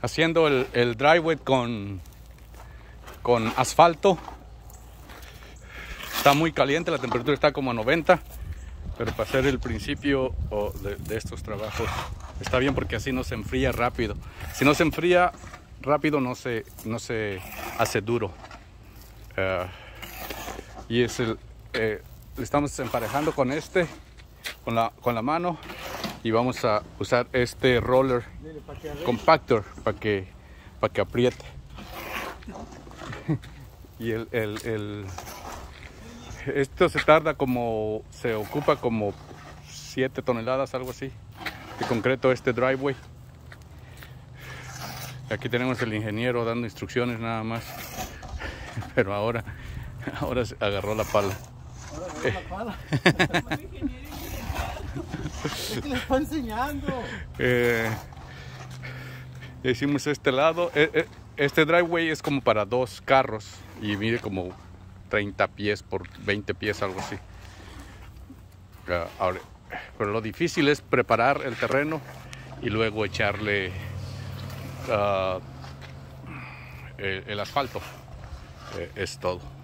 haciendo el driveway con asfalto. Está muy caliente, la temperatura está como a 90, pero para hacer el principio de estos trabajos está bien porque así no se enfría rápido. Si no se enfría rápido no se hace duro. Y es estamos emparejando con con la mano, y vamos a usar este roller compactor para que apriete. Y esto se ocupa como 7 toneladas, algo así, de concreto, este driveway. Aquí tenemos el ingeniero dando instrucciones nada más, pero ahora se agarró la pala. Es que le está enseñando. Hicimos este lado. Este driveway es como para 2 carros y mide como 30 pies por 20 pies, algo así. Pero lo difícil es preparar el terreno y luego echarle el asfalto. Es todo.